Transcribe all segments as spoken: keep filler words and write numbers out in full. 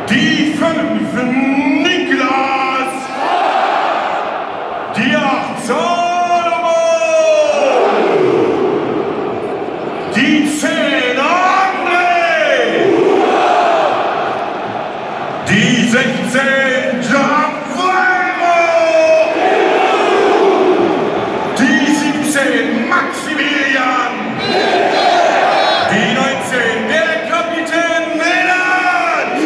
Die fünf Niklas, die acht Salomon, die zehn André, die sechzehn Gianfranco, die siebzehn Maximilian, die neunzehn der Kapitän Renat,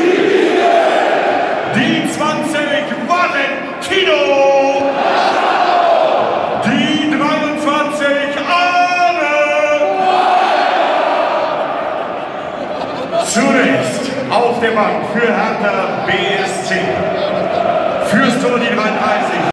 die zwanzig Valentino, die dreiundzwanzig Arne. Zunächst auf der Bank für Hertha B S C. Fürs Tor die dreiunddreißig.